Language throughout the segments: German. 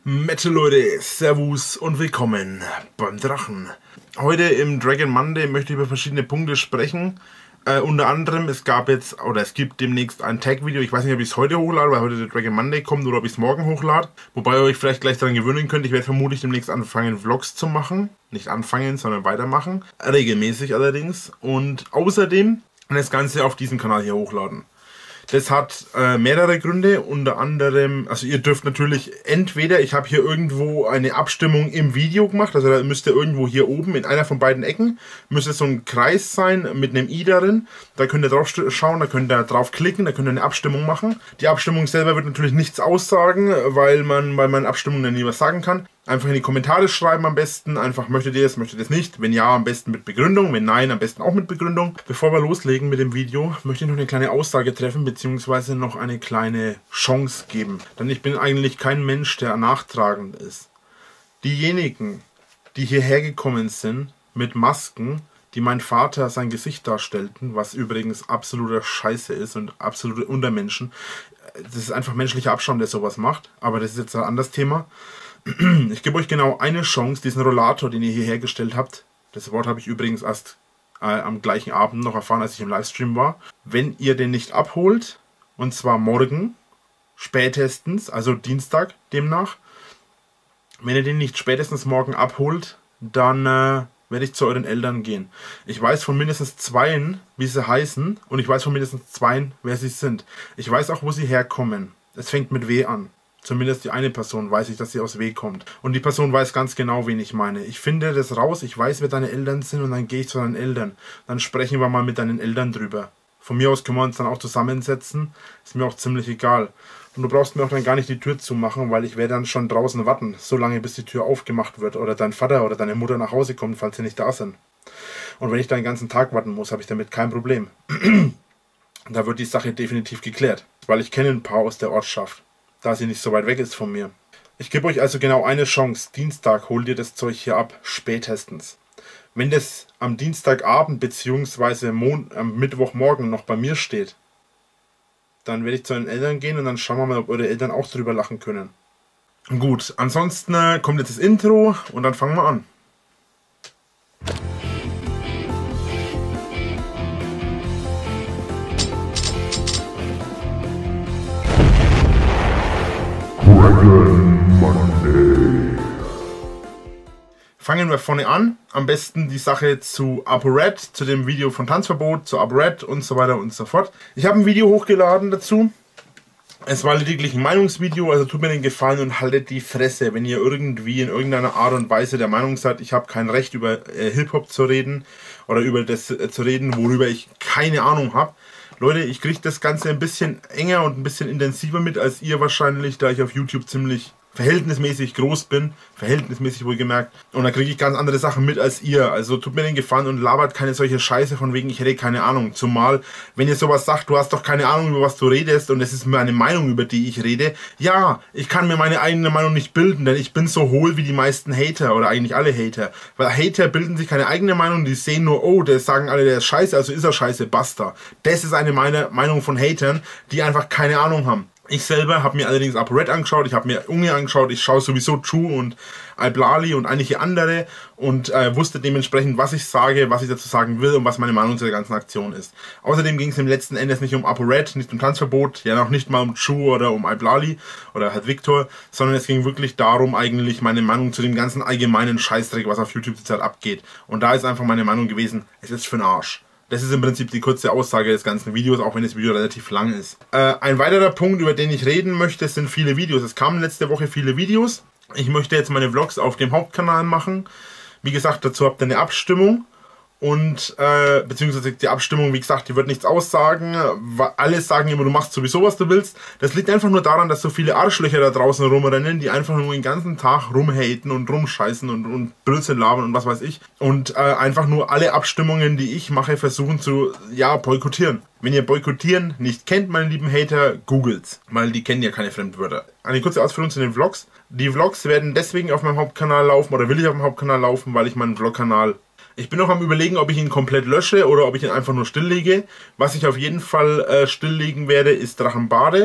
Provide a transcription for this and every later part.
Metal Leute, Servus und willkommen beim Drachen. Heute im Dragon Monday möchte ich über verschiedene Punkte sprechen. Unter anderem, es gibt demnächst ein Tag-Video. Ich weiß nicht, ob ich es heute hochlade, weil heute der Dragon Monday kommt, oder ob ich es morgen hochlade. Wobei ihr euch vielleicht gleich daran gewöhnen könnt. Ich werde vermutlich demnächst anfangen, Vlogs zu machen. Nicht anfangen, sondern weitermachen. Regelmäßig allerdings. Und außerdem das Ganze auf diesem Kanal hier hochladen. Das hat mehrere Gründe, unter anderem, also ihr dürft natürlich entweder, ich habe hier irgendwo eine Abstimmung im Video gemacht, also da müsst ihr irgendwo hier oben in einer von beiden Ecken, müsste so ein Kreis sein mit einem i darin, da könnt ihr drauf schauen, da könnt ihr drauf klicken, da könnt ihr eine Abstimmung machen. Die Abstimmung selber wird natürlich nichts aussagen, weil man bei meinen Abstimmungen dann nie was sagen kann. Einfach in die Kommentare schreiben am besten, einfach möchtet ihr es nicht, wenn ja, am besten mit Begründung, wenn nein, am besten auch mit Begründung. Bevor wir loslegen mit dem Video, möchte ich noch eine kleine Aussage treffen, beziehungsweise noch eine kleine Chance geben. Denn ich bin eigentlich kein Mensch, der nachtragend ist. Diejenigen, die hierher gekommen sind mit Masken, die mein Vater sein Gesicht darstellten, was übrigens absoluter Scheiße ist und absolute Untermenschen. Das ist einfach menschlicher Abstand, der sowas macht, aber das ist jetzt ein anderes Thema. Ich gebe euch genau eine Chance, diesen Rollator, den ihr hier hergestellt habt. Das Wort habe ich übrigens erst am gleichen Abend noch erfahren, als ich im Livestream war. Wenn ihr den nicht abholt, und zwar morgen, spätestens, also Dienstag demnach, wenn ihr den nicht spätestens morgen abholt, dann werde ich zu euren Eltern gehen. Ich weiß von mindestens zweien, wie sie heißen, und ich weiß von mindestens zweien, wer sie sind. Ich weiß auch, wo sie herkommen. Es fängt mit W an. Zumindest die eine Person weiß ich, dass sie aus W kommt. Und die Person weiß ganz genau, wen ich meine. Ich finde das raus, ich weiß, wer deine Eltern sind, und dann gehe ich zu deinen Eltern. Dann sprechen wir mal mit deinen Eltern drüber. Von mir aus können wir uns dann auch zusammensetzen. Ist mir auch ziemlich egal. Und du brauchst mir auch dann gar nicht die Tür zumachen, weil ich werde dann schon draußen warten, so lange bis die Tür aufgemacht wird oder dein Vater oder deine Mutter nach Hause kommt, falls sie nicht da sind. Und wenn ich dann den ganzen Tag warten muss, habe ich damit kein Problem. Da wird die Sache definitiv geklärt, weil ich kenne ein paar aus der Ortschaft, da sie nicht so weit weg ist von mir. Ich gebe euch also genau eine Chance. Dienstag holt ihr das Zeug hier ab, spätestens. Wenn das am Dienstagabend bzw. am Mittwochmorgen noch bei mir steht, dann werde ich zu den Eltern gehen und dann schauen wir mal, ob eure Eltern auch drüber lachen können. Gut, ansonsten kommt jetzt das Intro und dann fangen wir an. Dragon Monday. Fangen wir vorne an. Am besten die Sache zu ApoRed, zu dem Video von Tanzverbot, zu ApoRed und so weiter und so fort. Ich habe ein Video hochgeladen dazu. Es war lediglich ein Meinungsvideo, also tut mir den Gefallen und haltet die Fresse, wenn ihr irgendwie in irgendeiner Art und Weise der Meinung seid, ich habe kein Recht über Hip-Hop zu reden oder über das zu reden, worüber ich keine Ahnung habe. Leute, ich kriege das Ganze ein bisschen enger und ein bisschen intensiver mit als ihr wahrscheinlich, da ich auf YouTube ziemlich verhältnismäßig groß bin, verhältnismäßig wohlgemerkt, und da kriege ich ganz andere Sachen mit als ihr. Also tut mir den Gefallen und labert keine solche Scheiße von wegen, ich hätte keine Ahnung. Zumal, wenn ihr sowas sagt, du hast doch keine Ahnung, über was du redest, und es ist meine Meinung, über die ich rede. Ja, ich kann mir meine eigene Meinung nicht bilden, denn ich bin so hohl wie die meisten Hater, oder eigentlich alle Hater. Weil Hater bilden sich keine eigene Meinung, die sehen nur, oh, der sagen alle, der ist scheiße, also ist er scheiße, basta. Das ist eine Meinung von Hatern, die einfach keine Ahnung haben. Ich selber habe mir allerdings ApoRed angeschaut, ich habe mir Unge angeschaut, ich schaue sowieso True und iBlali und einige andere und wusste dementsprechend, was ich sage, was ich dazu sagen will und was meine Meinung zu der ganzen Aktion ist. Außerdem ging es im letzten Endes nicht um ApoRed, nicht um Tanzverbot, ja noch nicht mal um True oder um iBlali oder halt Victor, sondern es ging wirklich darum, eigentlich meine Meinung zu dem ganzen allgemeinen Scheißdreck, was auf YouTube zurzeit abgeht. Und da ist einfach meine Meinung gewesen, es ist für den Arsch. Das ist im Prinzip die kurze Aussage des ganzen Videos, auch wenn das Video relativ lang ist. Ein weiterer Punkt, über den ich reden möchte, sind viele Videos. Es kamen letzte Woche viele Videos. Ich möchte jetzt meine Vlogs auf dem Hauptkanal machen. Wie gesagt, dazu habt ihr eine Abstimmung. Und, beziehungsweise die Abstimmung, wie gesagt, die wird nichts aussagen. Alle sagen immer, du machst sowieso, was du willst. Das liegt einfach nur daran, dass so viele Arschlöcher da draußen rumrennen, die einfach nur den ganzen Tag rumhaten und rumscheißen und Blödsinn labern und was weiß ich. Und einfach nur alle Abstimmungen, die ich mache, versuchen zu, ja, boykottieren. Wenn ihr boykottieren nicht kennt, meine lieben Hater, googelt's. Weil die kennen ja keine Fremdwörter. Eine kurze Ausführung zu den Vlogs. Die Vlogs werden deswegen auf meinem Hauptkanal laufen, oder will ich auf dem Hauptkanal laufen, weil ich meinen Vlogkanal Ich bin noch am Überlegen, ob ich ihn komplett lösche oder ob ich ihn einfach nur stilllege. Was ich auf jeden Fall stilllegen werde, ist Drachenbade.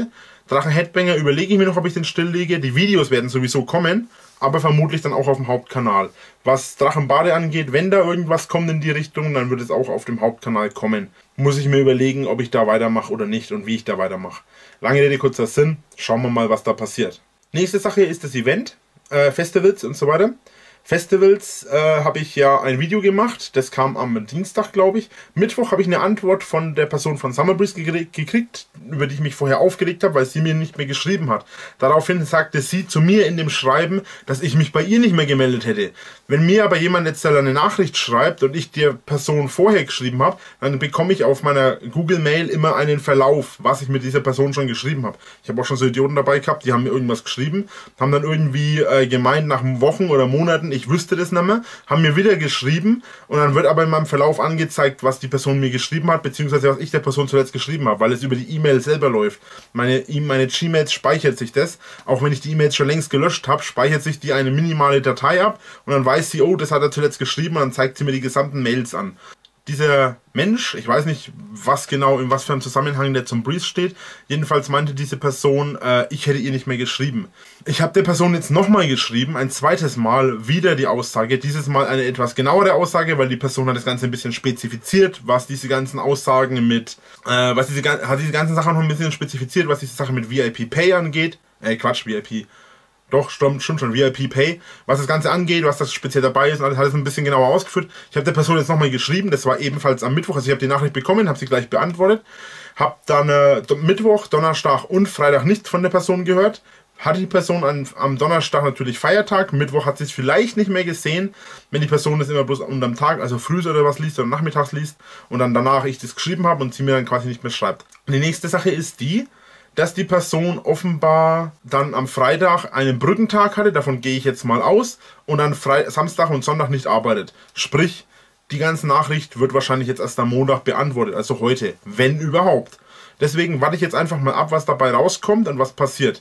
Drachen Headbanger überlege ich mir noch, ob ich den stilllege. Die Videos werden sowieso kommen, aber vermutlich dann auch auf dem Hauptkanal. Was Drachenbade angeht, wenn da irgendwas kommt in die Richtung, dann wird es auch auf dem Hauptkanal kommen. Muss ich mir überlegen, ob ich da weitermache oder nicht und wie ich da weitermache. Lange Rede, kurzer Sinn. Schauen wir mal, was da passiert. Nächste Sache ist das Event, Festivals und so weiter. Festivals habe ich ja ein Video gemacht, das kam am Dienstag, glaube ich. Mittwoch habe ich eine Antwort von der Person von Summer Breeze gekriegt, über die ich mich vorher aufgeregt habe, weil sie mir nicht mehr geschrieben hat. Daraufhin sagte sie zu mir in dem Schreiben, dass ich mich bei ihr nicht mehr gemeldet hätte. Wenn mir aber jemand jetzt eine Nachricht schreibt und ich der Person vorher geschrieben habe, dann bekomme ich auf meiner Google Mail immer einen Verlauf, was ich mit dieser Person schon geschrieben habe. Ich habe auch schon so Idioten dabei gehabt, die haben mir irgendwas geschrieben, haben dann irgendwie gemeint nach Wochen oder Monaten, ich wüsste das nicht mehr, haben mir wieder geschrieben und dann wird aber in meinem Verlauf angezeigt, was die Person mir geschrieben hat, beziehungsweise was ich der Person zuletzt geschrieben habe, weil es über die E-Mail selber läuft. Meine Gmails speichert sich das, auch wenn ich die E-Mails schon längst gelöscht habe, speichert sich die eine minimale Datei ab und dann weiß sie, oh, das hat er zuletzt geschrieben und dann zeigt sie mir die gesamten Mails an. Dieser Mensch, ich weiß nicht, was genau, in was für einem Zusammenhang der zum Breeze steht, jedenfalls meinte diese Person, ich hätte ihr nicht mehr geschrieben. Ich habe der Person jetzt nochmal geschrieben, ein zweites Mal wieder die Aussage, dieses Mal eine etwas genauere Aussage, weil die Person hat das Ganze ein bisschen spezifiziert, was diese ganzen Aussagen mit, hat diese ganzen Sachen noch ein bisschen spezifiziert, was diese Sache mit VIP Pay angeht, VIP. Doch, stimmt schon, VIP Pay. Was das Ganze angeht, was das speziell dabei ist und alles, hat es ein bisschen genauer ausgeführt. Ich habe der Person jetzt nochmal geschrieben, das war ebenfalls am Mittwoch, also ich habe die Nachricht bekommen, habe sie gleich beantwortet. Habe dann Mittwoch, Donnerstag und Freitag nichts von der Person gehört. Hatte die Person am Donnerstag natürlich Feiertag, Mittwoch hat sie es vielleicht nicht mehr gesehen, wenn die Person das immer bloß unterm Tag, also früh oder was liest oder nachmittags liest und dann danach ich das geschrieben habe und sie mir dann quasi nicht mehr schreibt. Und die nächste Sache ist die, dass die Person offenbar dann am Freitag einen Brückentag hatte, davon gehe ich jetzt mal aus, und dann Samstag und Sonntag nicht arbeitet. Sprich, die ganze Nachricht wird wahrscheinlich jetzt erst am Montag beantwortet, also heute, wenn überhaupt. Deswegen warte ich jetzt einfach mal ab, was dabei rauskommt und was passiert.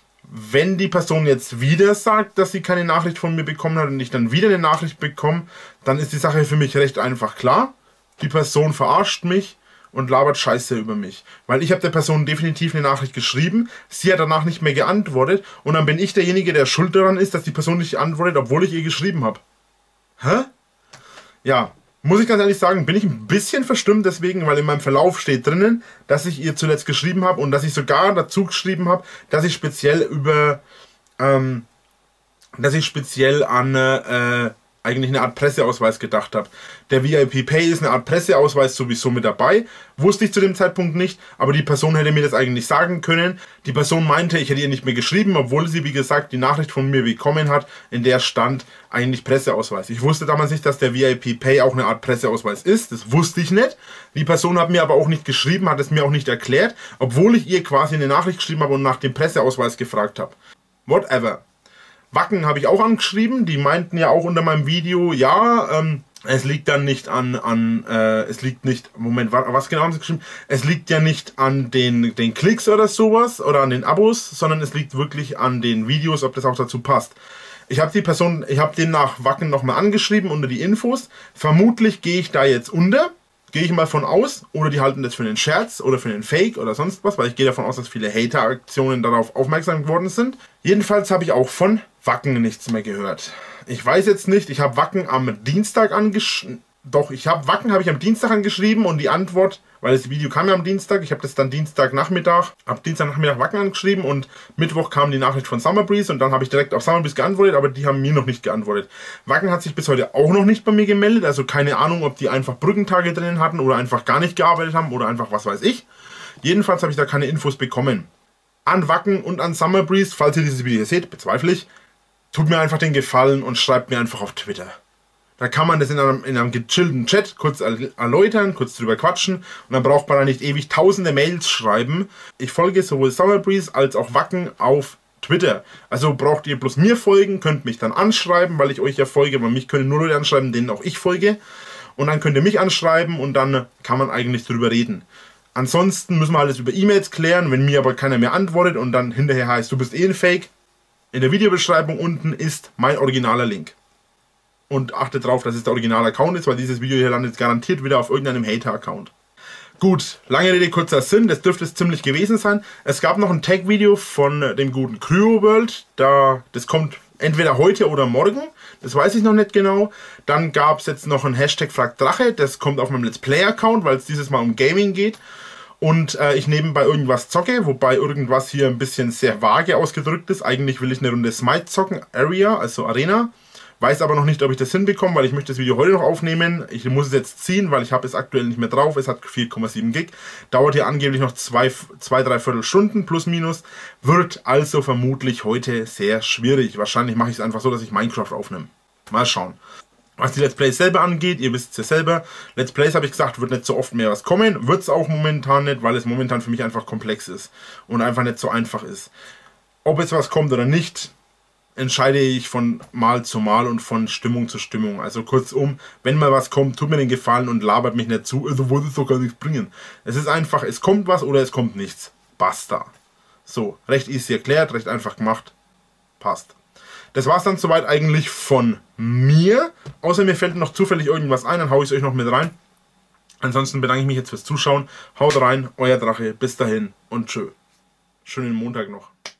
Wenn die Person jetzt wieder sagt, dass sie keine Nachricht von mir bekommen hat und ich dann wieder eine Nachricht bekomme, dann ist die Sache für mich recht einfach klar. Die Person verarscht mich und labert Scheiße über mich. Weil ich habe der Person definitiv eine Nachricht geschrieben, sie hat danach nicht mehr geantwortet und dann bin ich derjenige, der schuld daran ist, dass die Person nicht antwortet, obwohl ich ihr geschrieben habe. Hä? Ja, muss ich ganz ehrlich sagen, bin ich ein bisschen verstimmt deswegen, weil in meinem Verlauf steht drinnen, dass ich ihr zuletzt geschrieben habe und dass ich sogar dazu geschrieben habe, dass ich speziell an eigentlich eine Art Presseausweis gedacht habe. Der VIP Pay ist eine Art Presseausweis sowieso mit dabei. Wusste ich zu dem Zeitpunkt nicht, aber die Person hätte mir das eigentlich sagen können. Die Person meinte, ich hätte ihr nicht mehr geschrieben, obwohl sie, wie gesagt, die Nachricht von mir bekommen hat, in der stand eigentlich Presseausweis. Ich wusste damals nicht, dass der VIP Pay auch eine Art Presseausweis ist. Das wusste ich nicht. Die Person hat mir aber auch nicht geschrieben, hat es mir auch nicht erklärt, obwohl ich ihr quasi eine Nachricht geschrieben habe und nach dem Presseausweis gefragt habe. Whatever. Wacken habe ich auch angeschrieben, die meinten ja auch unter meinem Video, ja, es liegt dann nicht was genau haben sie geschrieben? Es liegt ja nicht an den Klicks oder sowas oder an den Abos, sondern es liegt wirklich an den Videos, ob das auch dazu passt. Ich habe den nach Wacken nochmal angeschrieben unter die Infos, vermutlich gehe ich da jetzt unter. Gehe ich mal von aus, oder die halten das für einen Scherz oder für einen Fake oder sonst was, weil ich gehe davon aus, dass viele Hater-Aktionen darauf aufmerksam geworden sind. Jedenfalls habe ich auch von Wacken nichts mehr gehört. Ich weiß jetzt nicht, ich habe Wacken am Dienstag angeschrieben. Doch, Wacken habe ich am Dienstag angeschrieben und die Antwort, weil das Video kam ja am Dienstag, ich habe das dann Dienstagnachmittag Wacken angeschrieben und Mittwoch kam die Nachricht von Summer Breeze und dann habe ich direkt auf Summer Breeze geantwortet, aber die haben mir noch nicht geantwortet. Wacken hat sich bis heute auch noch nicht bei mir gemeldet, also keine Ahnung, ob die einfach Brückentage drinnen hatten oder einfach gar nicht gearbeitet haben oder einfach was weiß ich. Jedenfalls habe ich da keine Infos bekommen. An Wacken und an Summer Breeze, falls ihr dieses Video seht, bezweifle ich, tut mir einfach den Gefallen und schreibt mir einfach auf Twitter. Da kann man das in einem gechillten Chat kurz erläutern, kurz drüber quatschen und dann braucht man da nicht ewig tausende Mails schreiben. Ich folge sowohl Summer Breeze als auch Wacken auf Twitter. Also braucht ihr bloß mir folgen, könnt mich dann anschreiben, weil ich euch ja folge, weil mich können nur Leute anschreiben, denen auch ich folge. Und dann könnt ihr mich anschreiben und dann kann man eigentlich drüber reden. Ansonsten müssen wir alles über E-Mails klären, wenn mir aber keiner mehr antwortet und dann hinterher heißt, du bist eh ein Fake. In der Videobeschreibung unten ist mein originaler Link. Und achtet drauf, dass es der Original-Account ist, weil dieses Video hier landet garantiert wieder auf irgendeinem Hater-Account. Gut, lange Rede, kurzer Sinn, das dürfte es ziemlich gewesen sein. Es gab noch ein Tag-Video von dem guten Cryoworld, das kommt entweder heute oder morgen, das weiß ich noch nicht genau. Dann gab es jetzt noch ein Hashtag FragDrache, das kommt auf meinem Let's Play-Account, weil es dieses Mal um Gaming geht. Und ich nebenbei irgendwas zocke, wobei irgendwas hier ein bisschen sehr vage ausgedrückt ist. Eigentlich will ich eine Runde Smite zocken, Area, also Arena. Weiß aber noch nicht, ob ich das hinbekomme, weil ich möchte das Video heute noch aufnehmen. Ich muss es jetzt ziehen, weil ich habe es aktuell nicht mehr drauf. Es hat 4,7 Gig. Dauert hier angeblich noch 2-3 Viertelstunden plus minus. Wird also vermutlich heute sehr schwierig. Wahrscheinlich mache ich es einfach so, dass ich Minecraft aufnehme. Mal schauen. Was die Let's Plays selber angeht, ihr wisst es ja selber, Let's Plays, habe ich gesagt, wird nicht so oft mehr was kommen. Wird es auch momentan nicht, weil es momentan für mich einfach komplex ist und einfach nicht so einfach ist. Ob jetzt was kommt oder nicht, entscheide ich von Mal zu Mal und von Stimmung zu Stimmung. Also kurzum, wenn mal was kommt, tut mir den Gefallen und labert mich nicht zu, also wollte es doch gar nichts bringen. Es ist einfach, es kommt was oder es kommt nichts. Basta. So, recht easy erklärt, recht einfach gemacht. Passt. Das war es dann soweit eigentlich von mir. Außer mir fällt noch zufällig irgendwas ein, dann haue ich es euch noch mit rein. Ansonsten bedanke ich mich jetzt fürs Zuschauen. Haut rein, euer Drache. Bis dahin und tschö. Schönen Montag noch.